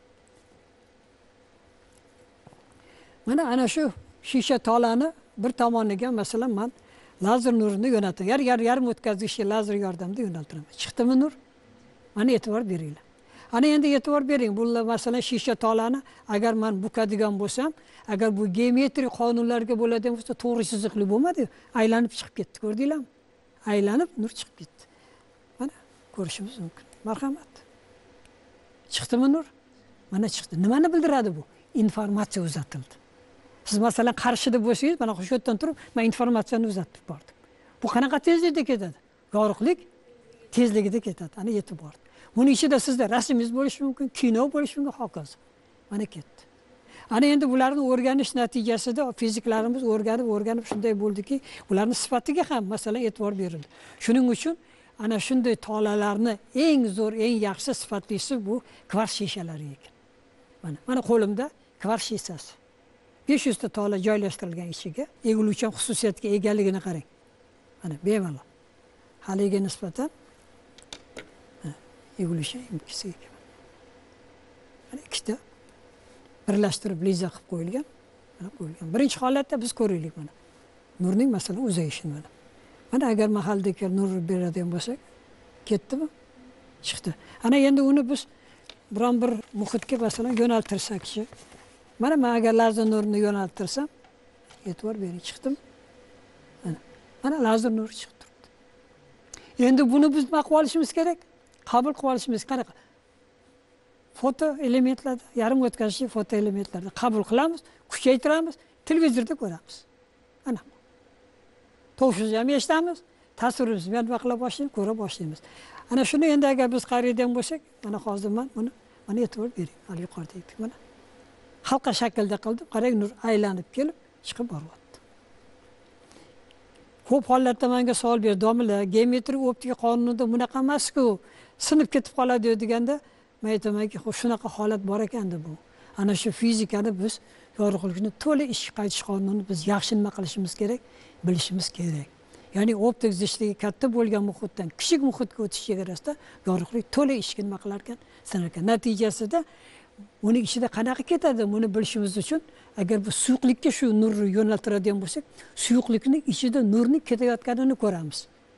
Mana ana shu shisha tolani bir tomoniga masalan men lazer nurini yo'naltiraman. Yar yar yarim o'tkazgichli lazer yordamida yo'naltiraman. Chiqdimi nur? Mana e'tibor beringlar. Ana endi e'tibor bering, bu masalan shisha tolani agar men bukadigan bo'lsam, agar bu geometrik qonunlarga bo'ladigan bo'lsa, to'g'ri chiziqli bo'lmadi, aylanib chiqib ketdi, ko'rdinglarmi? Aylanib nur chiqib ketdi. Mana ko'rishimiz mumkin. Marhamat. Chiqdimi nur? Mana chiqdi. Nimani bildiradi bu? Informatsiya uzatildi. Siz masalan qarshida bo'lsangiz, mana shu yerdan turib, men informatsiyani uzatib bordim. Bu qanaqa tezlikda ketadi? Yorug'lik tezligida ketadi. Ana yetib bordi. Buning ichida sizda rasmingiz bo'lishi mumkin, kino bo'lishi mumkin, hokazo. Mana ketdi. Ana endi bularni o'rganish natijasida fiziklarimiz o'rganib, o'rganib shunday bo'ldiki, ularning sifatiga ham masalan e'tibor berildi. Shuning uchun ana shunday tolalarni eng zo'r, eng yaxshi sifatlisi bu kvars shishalari ekan. Mana, mana qo'limda kvars shishasi. besh yuz ta tola joylashtirilgan ichiga, egiluvchan xususiyatga egaligini qarang. Mana bemalol. Haliga nisbatan egiluvchan imkisi ekan. Mana ikkita birlashtirib liza qilib qo'yilgan. Mana qo'yilgan. Birinchi holatda biz ko'raylik mana. Nurning masalan uzayishini mana. Mana agar mahalda kel nur beradigan bo'lsak, ketdimi? Chiqdi. Ana endi uni biz biron bir muhitga masalan yo'naltirsak-chi. Mana men agar lazer nurini yo'naltirsam, e'tibor bering, chiqdimi? Mana. Mana lazer nuri chiqib turibdi. Endi buni biz nima qilib olishimiz kerak? Qabul qilib olishimiz qanaqa? Foto elementlarda, yarim o'tkazishli foto elementlarda qabul qilamiz, kuchaytiramiz, televizorda ko'ramiz. Ana. Tovushimizni ham eshitamiz, tasvirimizni ham nima qila boshlaymiz, ko'ra boshlaymiz. Ana shuni endi agar biz qaraydigan bo'lsak, mana hozir men buni mana e'tibor bering. Hali yuqorida aytdik mana. Halqa shaklda qildim, qarang nur aylanib kelib chiqib boryapti. Ko'p hollarda menga savol berdi, domla, geometrik optika qonunida bunaqa emas-ku, sinib ketib qoladi deganda, men aytamanki, shunaqa holat bor ekanda bu. Ana shu fizikani biz yorug'likni to'la ishga qaytish qonunini biz yaxshi nima qilishimiz kerak, bilishimiz kerak. Ya'ni optik zichligi katta bo'lgan muhitdan kichik muhitga o'tish chegarasida yorug'lik to'la ishga nima qilar ekan, sanar ekan. Natijasida uning ichida qanaqa ketadi, buni bilishimiz uchun agar bu suyuqlikka shu nurni yo'naltiradigan bo'lsak, suyuqlikning ichida nurning ketayotganini ko'ramiz.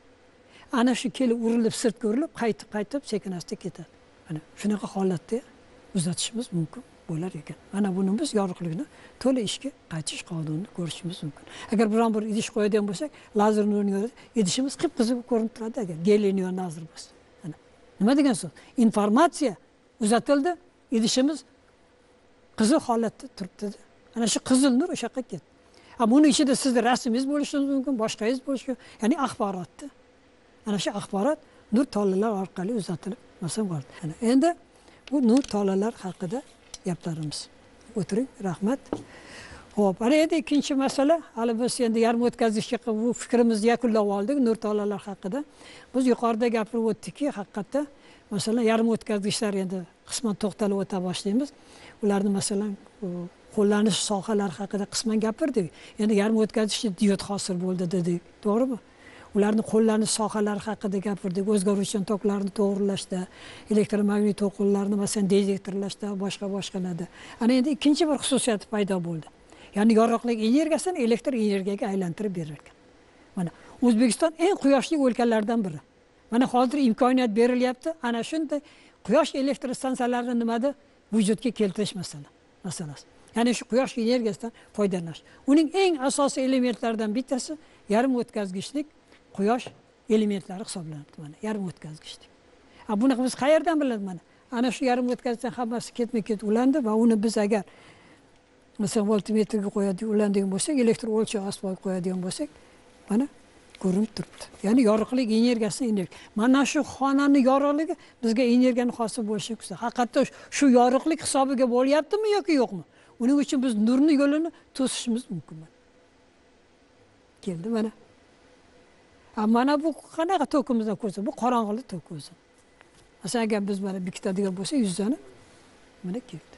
Ana shu kelib urilib, sirtga urilib, qaytib, qaytib sekin-asta ketadi. Mana shunaqa holatda uzatishimiz mumkin bo'lar ekan. Mana buni biz yorug'likni to'la ishga qaytish qonunini ko'rishimiz mumkin. Agar biron bir idish qo'yadigan bo'lsak, lazer nurini idishimiz qip-qizil ko'rinib turadi agar geleniyon lazer bo'lsa. Mana nima degan so'z? Informatsiya uzatildi, idishimiz qizil holatda turibdi. Ana shu qizil nur o'sha yoqqa ketdi. Ha, buning ichida sizning rasmingiz bo'lishi mumkin, boshqangiz bo'lishi mumkin. Ya'ni axborotda. Ana shu axborot nur tolalar orqali uzatilib masalan bordi. Ana endi bu nur tolalar haqida gaplarimiz. O'tiring, rahmat. Xo'p, ana endi ikkinchi masala, hali biz endi yarim o'tkazishga bu fikrimizni yakunlab oldik nur tolalar haqida. Biz yuqorida gapirib o'tdikki, haqiqatda masalan yarim o'tkazgichlar endi qisman to'xtalib o'ta boshlaymiz. Ularni masalan qo'llanish sohalari haqida qisman gapirdik. Endi yarim o'tkazgichda diod hosil bo'ldi dedik, to'g'rimi? Ularni qo'llanish sohalari haqida gapirdik. O'zgaruvchan toklarni to'g'rilashda, elektromagnit to'lqinlarni masalan detektorlashda, boshqa boshqalarda. Ana endi ikkinchi bir xususiyati paydo bo'ldi. Ya'ni yorug'lik energiyasini elektr energiyaga aylantirib berar ekan. Mana O'zbekiston eng quyoshli o'lkalardan biri. Mana hozir imkoniyat berilyapti. Ana shunday quyosh elektr stansiyalarini nimada vujudga keltirish masalan, masalasi. Ya'ni shu quyosh energiyasidan foydalanish. Uning eng asosiy elementlaridan bittasi yarim o'tkazgichlik quyosh elementlari hisoblanadi mana, yarim o'tkazgichlik. Ha, buni biz qayerdan bilamiz mana? Ana shu yarim o'tkazgichdan hammasi ketma-ket ulandi va uni biz agar masalan voltmetrga qo'yadigan ulanadigan bo'lsak, elektr o'lchov asbobiga qo'yadigan bo'lsak, mana ko'rinib turibdi. Ya'ni yorug'lik energiyasi energiya. Mana shu xonani yorug'ligi bizga energiyani hosil bo'lishi kerak. Haqiqatda shu yorug'lik hisobiga bo'lyaptimi yoki yo'qmi? Uning uchun biz nurni yo'lini to'sishimiz mumkin. Keldi mana. Mana bu qanaqa tokimizdan ko'rsa, bu qorong'ili tok o'zi. Masalan, agar biz mana bekitadigan bo'lsa, yuzani mana keldi.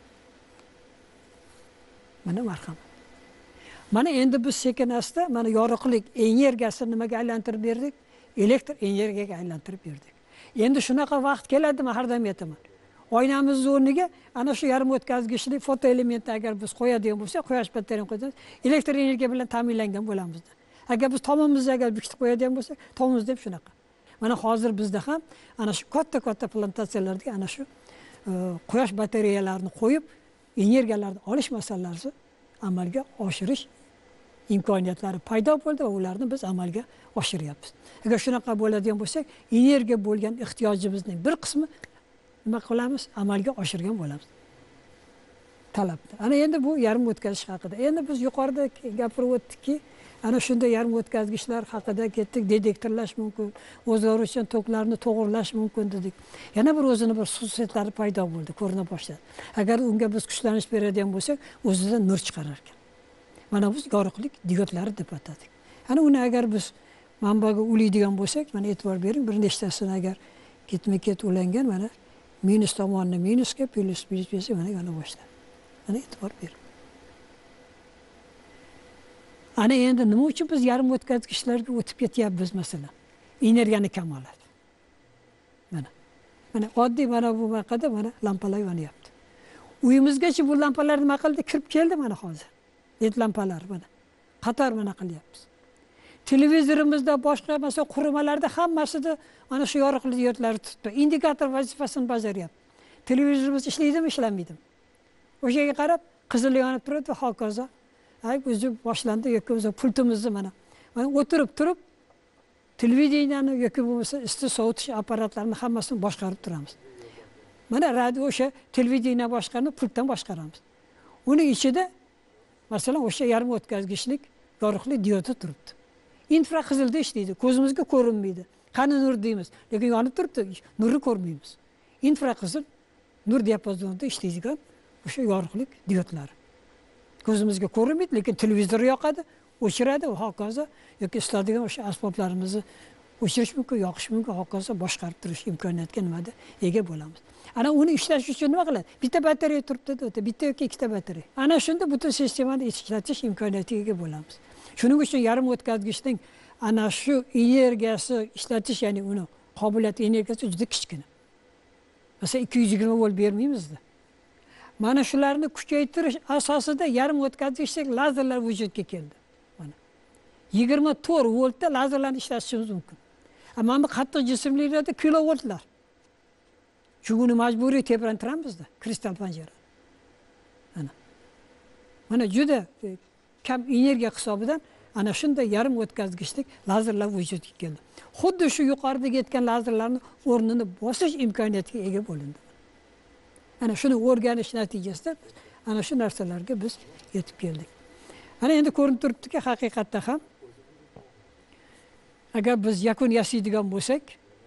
Mana marhamat. Mana endi biz sekin-asta mana yorug'lik energiyasini nimaga aylantirib berdik? Elektr energiyaga aylantirib berdik. Endi shunaqa vaqt keladimi, har doim aytaman. Oynamiz o'rniga ana shu yarim o'tkazgichli fotoelementni agar biz qo'yadigan bo'lsak, quyosh batareyani qo'yamiz, elektr energiya bilan ta'minlangan bo'lamiz. Agar biz tomimizni agar bekitib qo'yadigan bo'lsak, tomimizda ham shunaqa. Mana hozir bizda ham ana shu katta-katta plantatsiyalarda ana shu quyosh batareyalarini qo'yib energiyalarni olish masalalasi amalga oshirish imkoniyatlari paydo bo'ldi va ularni biz amalga oshiryapmiz. Agar shunaqa bo'ladigan bo'lsak, energiya bo'lgan ehtiyojimizning bir qismi nima qilamiz? Amalga oshirgan bo'lamiz. Talabda. Ana endi bu yarim o'tkazish haqida. Endi biz yuqorida gapirib o'tdikki, ana shunday yarim o'tkazgichlar haqida ketdik, detektorlash mumkin, o'zgaruvchan toklarni to'g'irlash mumkin dedik. Yana bir o'zini bir xususiyatlari paydo bo'ldi, ko'rina boshladi. Agar unga biz kuchlanish beradigan bo'lsak, o'zidan nur chiqarar ekan. Mana biz yorug'lik diotlari deb atadik. Ana uni agar biz manbaga ulaydigan bo'lsak, mana e'tibor bering, bir nechtasini agar ketma-ket ulangan, mana minus tomonni minusga, plus plus plus mana yana boshladi. Mana e'tibor bering. Ana endi nima uchun biz yarim o'tkazgichlarga o'tib ketyapmiz masalan? Energiyani kamolat. Mana. Mana oddiy mana bu vaqada mana lampalar yonyapti. Uyimizgacha bu lampalar nima qildi? Kirib keldi mana hozir. Led lampalar mana. Qator mana qilyapmiz. Televizorimizda boshqa masalan qurilmalarda hammasida mana shu yorug'lik diodlari turibdi. Indikator vazifasini bajaryapti. Televizorimiz ishlaydimi, ishlamaydi? O'shaga qarab qizil yonib turadi va hokazo. Ay o'zi boshlandi yoki o'zi pultimizni mana. Mana o'tirib turib televideniyani yoki bo'lmasa issiq sovutish apparatlarini hammasini boshqarib turamiz. Mana radio o'sha televideniya boshqarni pultdan boshqaramiz. Uning ichida masalan o'sha yarim o'tkazgichlik yorug'lik diodi turibdi. Infraqizilda ishlaydi, ko'zimizga ko'rinmaydi. Qani nur deymiz, lekin yonib turibdi, nurni ko'rmaymiz. Infraqizil nur diapazonida ishlaydigan o'sha yorug'lik diodlari. Ko'zimizga ko'rinmaydi, lekin televizor yoqadi, o'chiradi va hokazo yoki istaladigan o'sha asboblarimizni o'chirish mumkin, yoqish mumkin, hokazo boshqarib turish imkoniyatiga nimada ega bo'lamiz. Ana uni ishlash uchun nima qiladi? Bitta batareya turibdi-da, bitta yoki ikkita batareya. Ana shunda butun sistemani ishlatish imkoniyatiga ega bo'lamiz. Shuning uchun yarim o'tkazgichning ana shu energiyasi ishlatish, ya'ni uni qobiliyati energiyasi juda kichkina. Masalan ikki yuz yigirma volt bermaymiz-da. Mana shularni kuchaytirish asosida yarim o'tkazgichlik lazerlar vujudga keldi. Mana yigirma to'rt voltda lazerlarni ishlatishimiz mumkin. Ammo bu qattiq jismlilarda kilovoltlar. Chunki majburiy tebrantiramizda kristal panjara. Mana. Mana juda kam energiya hisobidan ana shunday yarim o'tkazgichlik lazerlar vujudga keldi. Xuddi shu yuqorida ketgan lazerlarning o'rnini bosish imkoniyatiga ega bo'lindi. Ana shuni o'rganish natijasida ana shu narsalarga biz yetib keldik. Ana endi ko'rinib turibdiki, haqiqatda ham agar biz yakun yasaydigan bo'lsak,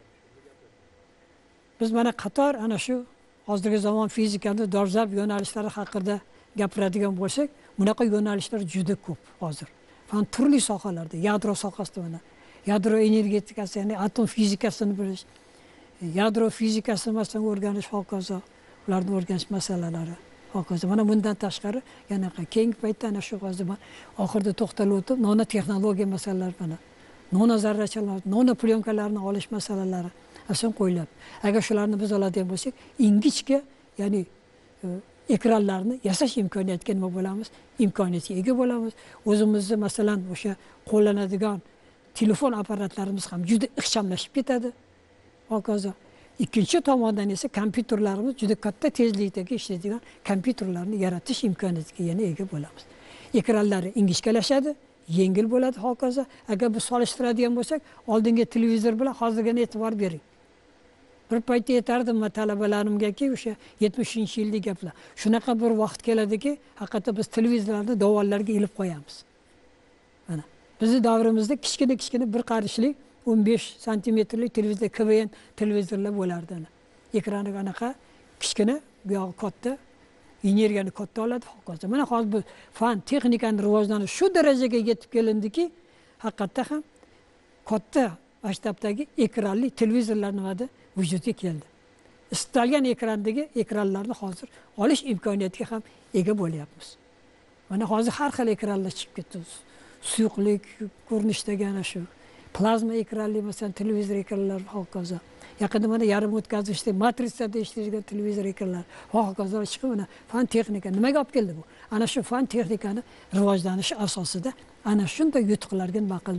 biz mana qator ana shu hozirgi zamon fizikani dolzarb yo'nalishlari haqida gapiradigan bo'lsak, bunaqa yo'nalishlar juda ko'p hozir. Fan turli sohalarda, yadro sohasida mana yadro energetikasi, ya'ni atom fizikasini bilish, yadro fizikasini masalan o'rganish hokazo, ularni o'rganish masalalari hokazo. Mana bundan tashqari yana keyingi paytda ana shu hozir oxirida to'xtalib o'tib, nano texnologiya masalalari mana nano zarrachalar, nano plyonkalarni olish masalalari ason qo'yiladi. Agar shularni biz oladigan bo'lsak, ingichka, ya'ni ekranlarni yasash imkoniyatiga nima bo'lamiz? Imkoniyatga ega bo'lamiz. O'zimizni masalan o'sha qo'llanadigan telefon apparatlarimiz ham juda ixchamlashib ketadi. Hokazo. Ikkinchi tomondan esa kompyuterlarimiz juda katta tezlikdagi ishlaydigan kompyuterlarni yaratish imkoniyatiga yana ega bo'lamiz. Ekranlari ingichkalashadi, yengil bo'ladi hokazo. Agar biz solishtiradigan bo'lsak, oldingi televizor bilan hozirgina e'tibor bering. Bir paytda yetardim talabalarimgaki o'sha yetmishinchi yillik gaplar. Shunaqa bir vaqt keladiki, haqiqatda biz televizorlarni dovonlarga ilib qo'yamiz. Mana bizning davrimizda kichkina-kichkina bir qarishlik o'n besh santimetrlik televizor, K V N televizorlar bo'lardi. Ekrani anaqa kichkina, bu yog'i katta, energiyani katta oladi hokazo. Mana hozir bu fan texnikaning rivojlanishi shu darajaga yetib kelindiki, haqiqatda ham katta masshtabdagi ekranli televizorlar nimada vujudga keldi. Istalgan ekrandagi ekranlarni hozir olish imkoniyatiga ham ega bo'lyapmiz. Mana hozir har xil ekranlar chiqib ketdi. Suyuqlik ko'rinishdagi ana shu plazma ekranli masalan televizor ekranlar hokazo. Yaqinda mana yarim o'tkazgichli matrisada ishlaydigan televizor ekranlar hokazo chiqib, mana fan texnika nimaga olib keldi bu? Ana shu fan texnikani rivojlanishi asosida ana shunday yutuqlarga nima qildik?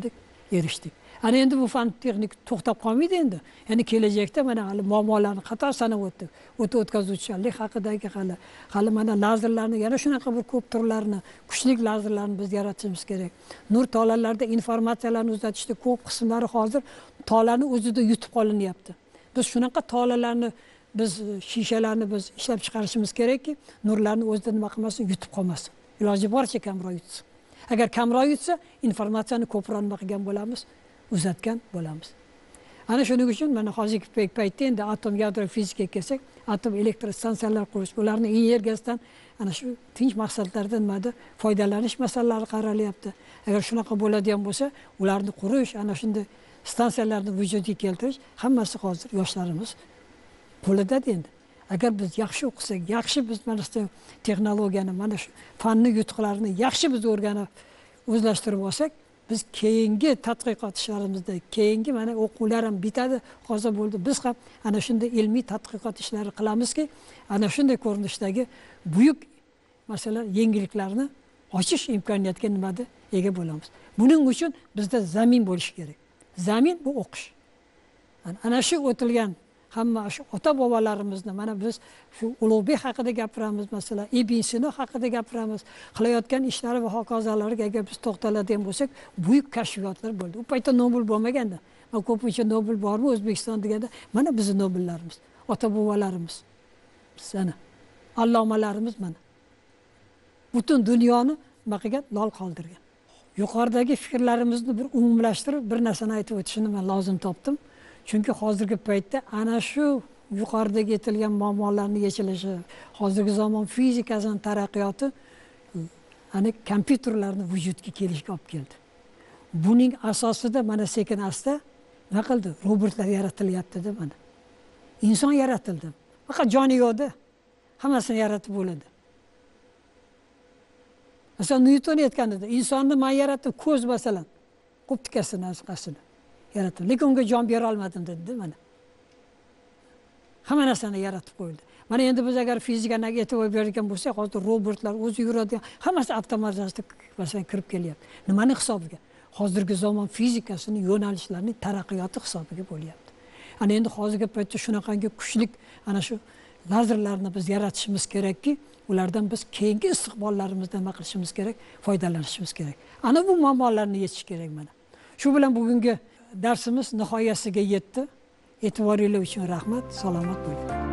erishdik. Ana endi bu fan texnik to'xtab qolmaydi endi. Ya'ni kelajakda mana hali muammolarni qator sanab o'tdik. O't o'tkazuvchanlik haqidagi hali hali mana lazerlarni yana shunaqa bir ko'p turlarini, kuchli lazerlarni biz yaratishimiz kerak. Nur tolalarda informatsiyalarni uzatishda ko'p qismlari hozir tolani o'zida yutib qolinyapti. Biz shunaqa tolalarni biz shishalarni biz ishlab chiqarishimiz kerakki, nurlarni o'zida nima qilmasin, yutib qolmasin. Iloji boricha kamroq yutsin. Agar kamroq yutsa, informatsiyani ko'proq nima qilgan bo'lamiz, uzatgan bo'lamiz. Ana shuning uchun mana hozirgi paytda endi atom yadro fizikaga kelsak, atom elektrostansiyalar qurish, ularning energiyasidan ana shu tinch maqsadlarda nimada foydalanish masalalari qaralyapti. Agar shunaqa bo'ladigan bo'lsa, ularni qurish, ana shunday stansiyalarni vujudga keltirish hammasi hozir yoshlarimiz qo'lida endi. Agar biz yaxshi o'qisak, yaxshi biz mana shu texnologiyani, mana shu fanni yutuqlarini yaxshi biz o'rganib, o'zlashtirib olsak, biz keyingi tadqiqot ishlarimizda, keyingi mana o'quvlar ham bitadi, hozir bo'ldi. Biz ham ana shunday ilmiy tadqiqot ishlari qilamizki, ana shunday ko'rinishdagi buyuk masalan yangiliklarni ochish imkoniyatiga nimada ega bo'lamiz. Buning uchun bizda zamin bo'lishi kerak. Zamin bu o'qish. Ana shu o'tilgan hamma shu ota bobolarimizni mana biz shu Ulug'bek haqida gapiramiz, masalan, Ibn Sino haqida gapiramiz, qilayotgan ishlari va hokazolarga agar biz to'xtaladigan bo'lsak, buyuk kashfiyotlar bo'ldi. U paytda Nobel bo'lmaganda, mana ko'pincha Nobel bormi O'zbekiston deganda, mana bizning Nobellarimiz, ota bobolarimiz, sana allomalarimiz mana butun dunyoni nima qilgan, lol qoldirgan. Yuqoridagi fikrlarimizni bir umumlashtirib bir narsani aytib o'tishni men lozim topdim. Chunki hozirgi paytda ana shu yuqoridagi aytilgan muammolarning yechilishi, hozirgi zamon fizikasining taraqqiyoti ana kompyuterlarning vujudga kelishiga olib keldi. Buning asosida mana sekin asta nima qildi? Robotlar yaratilyapti-da mana. Inson yaratildi. Faqat joni yo'qda hammasini yaratib bo'ladi. Masalan, Newton aytganida, insonni men yaratdim, ko'z masalan, optikasini asqasini yaratdim. Lekin unga jon bera olmadim dedi mana. Hamma narsani yaratib qo'ydi. Mana endi biz agar fizikaga e'tibor bergan bo'lsak, hozir robotlar o'zi yuradigan, hammasi avtomatizasiya masalan kirib kelyapti. Nimaning hisobiga? Hozirgi zamon fizikasining yo'nalishlarining taraqqiyoti hisobiga bo'lyapti. Ana endi hozirgi paytda shunaqangi kuchli ana shu lazerlarni biz yaratishimiz kerakki, ulardan biz keyingi istiqbollarimizda nima qilishimiz kerak, foydalanishimiz kerak. Ana bu muammolarni yechish kerak mana. Shu bilan bugungi darsimiz nihoyasiga yetdi. E'tiboringiz uchun rahmat, salomat bo'ling.